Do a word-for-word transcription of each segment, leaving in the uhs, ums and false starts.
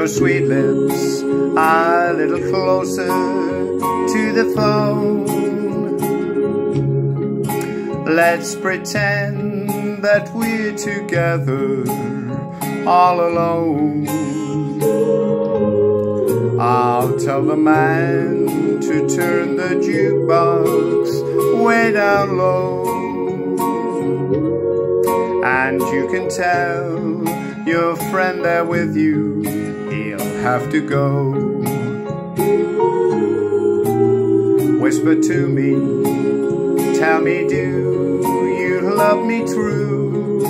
your sweet lips a little closer to the phone. Let's pretend that we're together all alone. I'll tell the man to turn the jukebox way down low, and you can tell your friend there with you, he'll have to go. Whisper to me, tell me, do you love me true?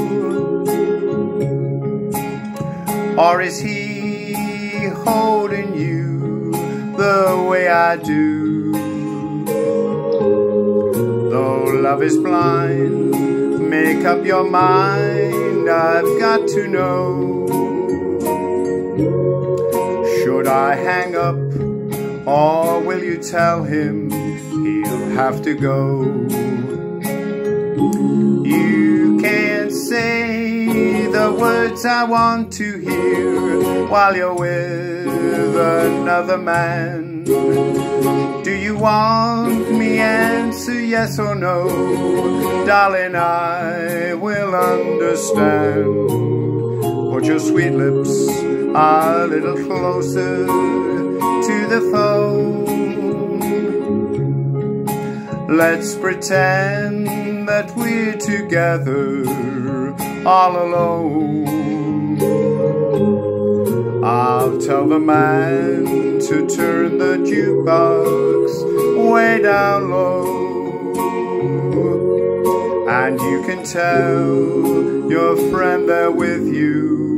Or is he holding you the way I do? Though love is blind, make up your mind, I've got to know. Should I hang up, or will you tell him he'll have to go? You can't say the words I want to hear while you're with another man. Do you want me answer yes or no? Darling, I will understand. Put your sweet lips a little closer to the phone. Let's pretend that we're together all alone. I'll tell the man to turn the jukebox way down low, and you can tell your friend there with you,